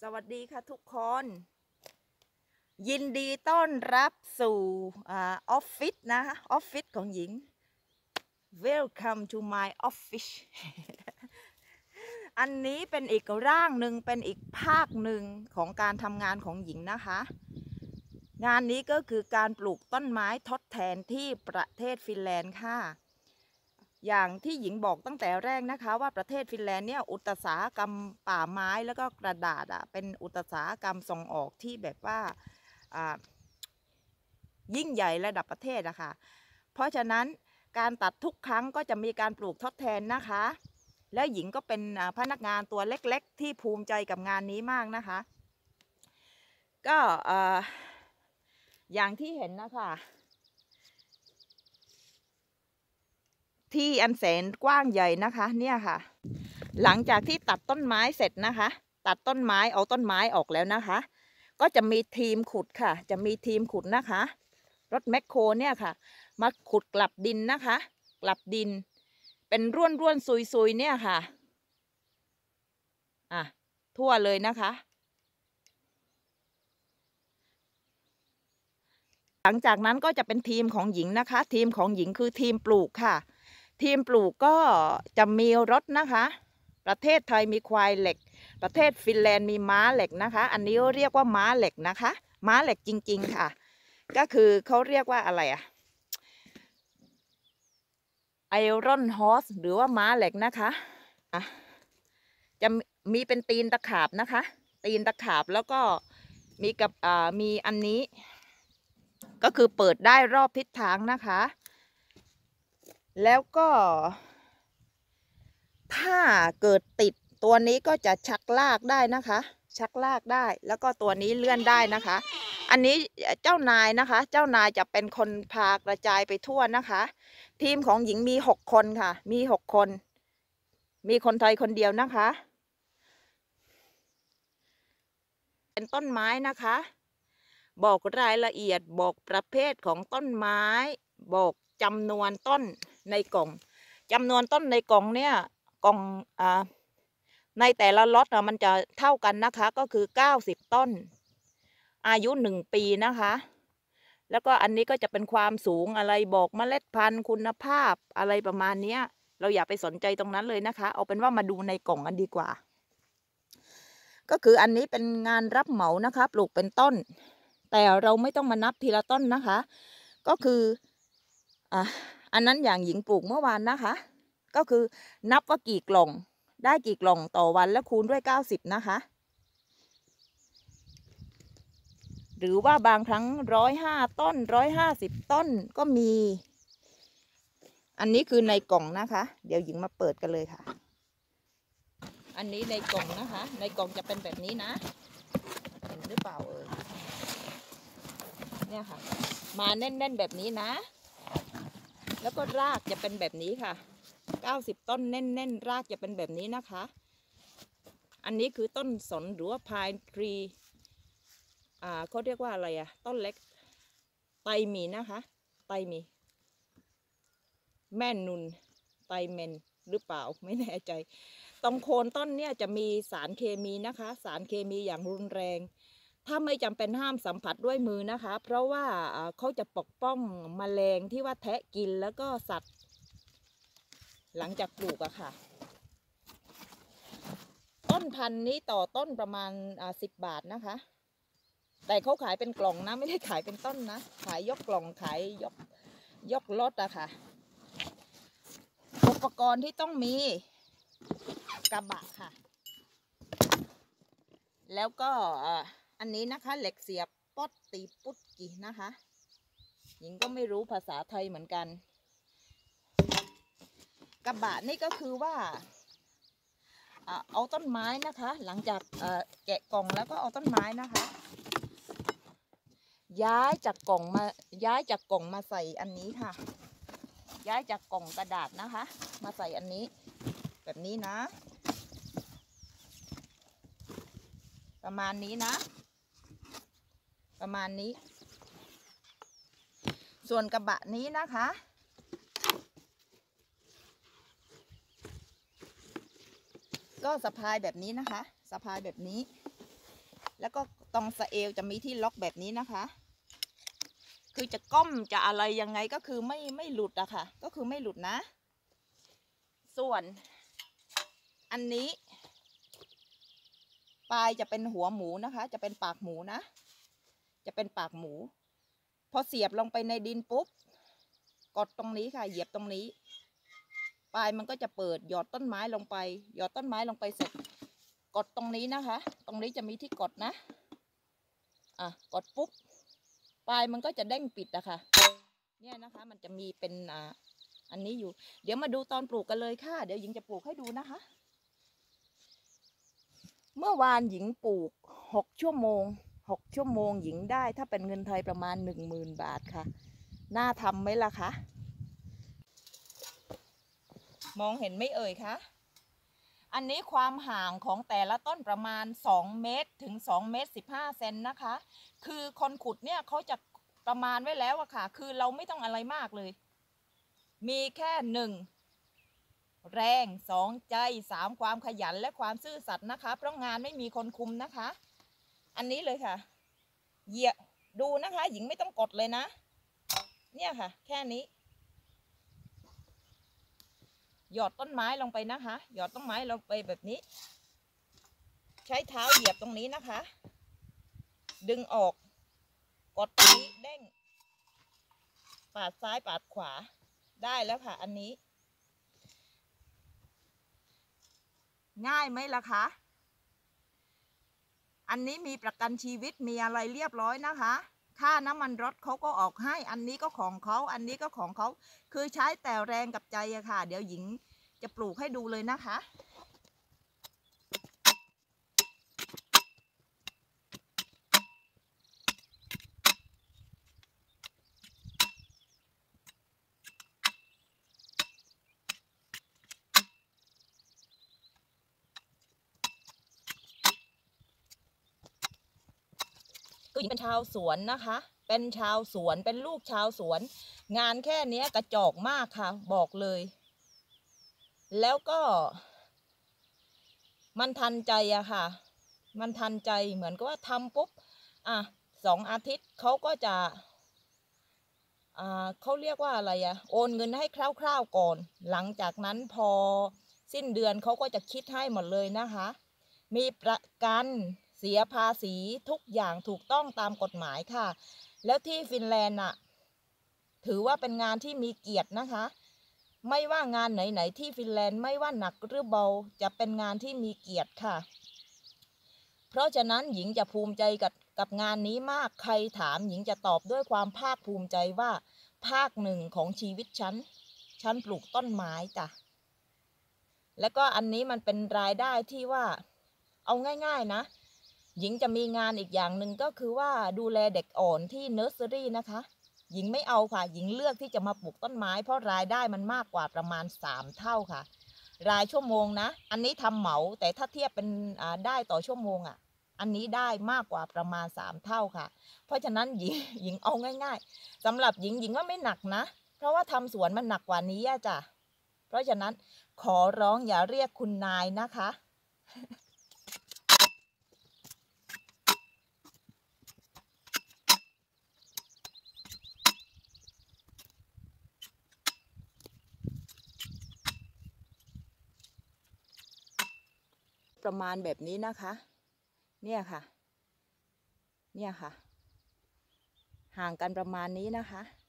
วัสดีค่ะทุกคนยินดีต้อนรับสู่ออฟฟิศนะคะออฟฟิศของหญิง Welcome to my office อันนี้เป็นอีกร่างหนึ่งเป็นอีกภาคหนึ่งของการทำงานของหญิงนะคะงานนี้ก็คือการปลูกต้นไม้ทดแทนที่ประเทศฟินแลนด์ค่ะอย่างที่หญิงบอกตั้งแต่แรกนะคะว่าประเทศฟินแลนด์เนี่ยอุตสาหกรรมป่าไม้แล้วก็กระดาษเป็นอุตสาหกรรมส่งออกที่แบบว่ายิ่งใหญ่ระดับประเทศอะค่ะเพราะฉะนั้นการตัดทุกครั้งก็จะมีการปลูกทดแทนนะคะแล้วหญิงก็เป็นพนักงานตัวเล็กๆที่ภูมิใจกับงานนี้มากนะคะก็อย่างที่เห็นนะคะที่อันแสนกว้างใหญ่นะคะเนี่ยค่ะหลังจากที่ตัดต้นไม้เสร็จนะคะตัดต้นไม้เอาต้นไม้ออกแล้วนะคะก็จะมีทีมขุดค่ะจะมีทีมขุดนะคะรถแมคโครเนี่ยค่ะมาขุดกลับดินนะคะกลับดินเป็นร่วนซุยเนี่ยค่ะทั่วเลยนะคะหลังจากนั้นก็จะเป็นทีมของหญิงนะคะทีมของหญิงคือทีมปลูกค่ะทีมปลูกก็จะมีรถนะคะประเทศไทยมีควายเหล็กประเทศฟินแลนด์มีม้าเหล็กนะคะอันนี้เรียกว่าม้าเหล็กนะคะม้าเหล็กจริงๆค่ะก็คือเขาเรียกว่าอะไรไอรอนฮอสหรือว่าม้าเหล็กนะคะจะมีเป็นตีนตะขาบนะคะตีนตะขาบแล้วก็มีกับมีอันนี้ก็คือเปิดได้รอบทิศทางนะคะแล้วก็ถ้าเกิดติดตัวนี้ก็จะชักลากได้นะคะชักลากได้แล้วก็ตัวนี้เลื่อนได้นะคะอันนี้เจ้านายนะคะเจ้านายจะเป็นคนพากระจายไปทั่วนะคะทีมของหญิงมี6 คนค่ะมี6 คนมีคนไทยคนเดียวนะคะเป็นต้นไม้นะคะบอกรายละเอียดบอกประเภทของต้นไม้บอกจำนวนต้นในกล่องจำนวนต้นในกล่องเนี่ยกล่องในแต่ละล็อตมันจะเท่ากันนะคะก็คือ90 ต้นอายุ1 ปีนะคะแล้วก็อันนี้ก็จะเป็นความสูงอะไรบอกเมล็ดพันธุ์คุณภาพอะไรประมาณนี้เราอย่าไปสนใจตรงนั้นเลยนะคะเอาเป็นว่ามาดูในกล่องกันดีกว่าก็คืออันนี้เป็นงานรับเหมานะคะปลูกเป็นต้นแต่เราไม่ต้องมานับทีละต้นนะคะก็คืออันนั้นอย่างหญิงปลูกเมื่อวานนะคะก็คือนับว่ากี่กล่องได้กี่กล่องต่อวันแล้วคูณด้วย90นะคะหรือว่าบางครั้ง105 ต้น150 ต้นก็มีอันนี้คือในกล่องนะคะเดี๋ยวหญิงมาเปิดกันเลยค่ะอันนี้ในกล่องนะคะในกล่องจะเป็นแบบนี้นะเห็นหรือเปล่าเนี่ยค่ะมาแน่นๆแบบนี้นะแล้วก็รากจะเป็นแบบนี้ค่ะ90 ต้นแน่นๆรากจะเป็นแบบนี้นะคะอันนี้คือต้นสนหรือว่าพายทรีเขาเรียกว่าอะไรต้นเล็กไตมีนะคะไตมีแม่นุนไตเมนหรือเปล่าไม่แน่ใจตรงโคนต้นเนี่ยจะมีสารเคมีนะคะสารเคมีอย่างรุนแรงถ้าไม่จำเป็นห้ามสัมผัสด้วยมือนะคะเพราะว่าเขาจะปกป้องแมลงที่ว่าแทะกินแล้วก็สัตว์หลังจากปลูกค่ะต้นพันธุ์นี้ต่อต้นประมาณ10 บาทนะคะแต่เขาขายเป็นกล่องนะไม่ได้ขายเป็นต้นนะขายยกกล่องขายยกรถค่ะอุปกรณ์ที่ต้องมีกระบะค่ะแล้วก็อันนี้นะคะเหล็กเสียบป๊อตตีปุ๊ดกี่นะคะหญิงก็ไม่รู้ภาษาไทยเหมือนกันกระบะนี่ก็คือว่าเอาต้นไม้นะคะหลังจากแกะกล่องแล้วก็เอาต้นไม้นะคะย้ายจากกล่องมาใส่อันนี้ค่ะย้ายจากกล่องกระดาษนะคะมาใส่อันนี้แบบนี้นะประมาณนี้นะประมาณนี้ส่วนกระบะนี้นะคะก็สะพายแบบนี้นะคะสะพายแบบนี้แล้วก็ตรงสะเอวจะมีที่ล็อกแบบนี้นะคะคือจะก้มจะอะไรยังไงก็คือไม่หลุดอะค่ะก็คือไม่หลุดนะส่วนอันนี้ปลายจะเป็นหัวหมูนะคะจะเป็นปากหมูนะจะเป็นปากหมูพอเสียบลงไปในดินปุ๊บกดตรงนี้ค่ะเหยียบตรงนี้ปลายมันก็จะเปิดหยอดต้นไม้ลงไปหยอดต้นไม้ลงไปเสร็จกดตรงนี้นะคะตรงนี้จะมีที่กดนะกดปุ๊บปลายมันก็จะเด้งปิดอะค่ะเนี่ยนะคะมันจะมีเป็นอันนี้อยู่เดี๋ยวมาดูตอนปลูกกันเลยค่ะเดี๋ยวหญิงจะปลูกให้ดูนะคะเมื่อวานหญิงปลูก6 ชั่วโมงหญิงได้ถ้าเป็นเงินไทยประมาณ10,000 บาทค่ะน่าทำไหมล่ะคะมองเห็นไหมเอ่ยคะอันนี้ความห่างของแต่ละต้นประมาณ2 เมตรถึง2 เมตร 15 เซนนะคะคือคนขุดเนี่ยเขาจะประมาณไว้แล้วอะค่ะคือเราไม่ต้องอะไรมากเลยมีแค่1แรง2ใจ3ความขยันและความซื่อสัตย์นะคะเพราะงานไม่มีคนคุมนะคะอันนี้เลยค่ะเหยียบดูนะคะหญิงไม่ต้องกดเลยนะเนี่ยค่ะแค่นี้หยอดต้นไม้ลงไปนะคะหยอดต้นไม้ลงไปแบบนี้ใช้เท้าเหยียบตรงนี้นะคะดึงออกกดตรงนี้เด้งปาดซ้ายปาดขวาได้แล้วค่ะอันนี้ง่ายไหมล่ะคะอันนี้มีประกันชีวิตมีอะไรเรียบร้อยนะคะค่าน้ำมันรถเขาก็ออกให้อันนี้ก็ของเขาอันนี้ก็ของเขาคือใช้แต่แรงกับใจอะค่ะเดี๋ยวหญิงจะปลูกให้ดูเลยนะคะก็หญิงเป็นชาวสวนนะคะเป็นชาวสวนเป็นลูกชาวสวนงานแค่นี้กระจอกมากค่ะบอกเลยแล้วก็มันทันใจอะค่ะมันทันใจเหมือนกับว่าทำปุ๊บ2 อาทิตย์เขาก็จะเขาเรียกว่าอะไรโอนเงินให้คร่าวๆก่อนหลังจากนั้นพอสิ้นเดือนเขาก็จะคิดให้หมดเลยนะคะมีประกันเสียภาษีทุกอย่างถูกต้องตามกฎหมายค่ะแล้วที่ฟินแลนด์ถือว่าเป็นงานที่มีเกียรตินะคะไม่ว่างานไหนๆที่ฟินแลนด์ไม่ว่าหนักหรือเบาจะเป็นงานที่มีเกียรติค่ะเพราะฉะนั้นหญิงจะภูมิใจกับงานนี้มากใครถามหญิงจะตอบด้วยความภาคภูมิใจว่าภาคหนึ่งของชีวิตฉันปลูกต้นไม้จ้ะแล้วก็อันนี้มันเป็นรายได้ที่ว่าเอาง่ายๆนะหญิงจะมีงานอีกอย่างหนึ่งก็คือว่าดูแลเด็กอ่อนที่เนอร์เซอรี่นะคะหญิงไม่เอาค่ะหญิงเลือกที่จะมาปลูกต้นไม้เพราะรายได้มันมากกว่าประมาณ3 เท่าค่ะรายชั่วโมงนะอันนี้ทำเหมาแต่ถ้าเทียบเป็นได้ต่อชั่วโมงอันนี้ได้มากกว่าประมาณ3 เท่าค่ะเพราะฉะนั้นหญิงเอาง่ายๆสำหรับหญิงว่าไม่หนักนะเพราะว่าทำสวนมันหนักกว่านี้จ้ะเพราะฉะนั้นขอร้องอย่าเรียกคุณนายนะคะประมาณแบบนี้นะคะเนี่ยค่ะห่างกันประมาณนี้นะคะ